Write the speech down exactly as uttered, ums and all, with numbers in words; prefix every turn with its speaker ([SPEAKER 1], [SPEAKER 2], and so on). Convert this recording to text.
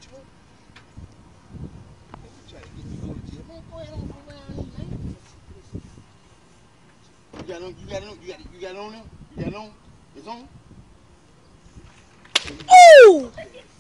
[SPEAKER 1] Try to get me to go to jail. Man, go ahead on around here, man. You got on, you got on, you got you got on there? You got on? It's on?
[SPEAKER 2] Ooh!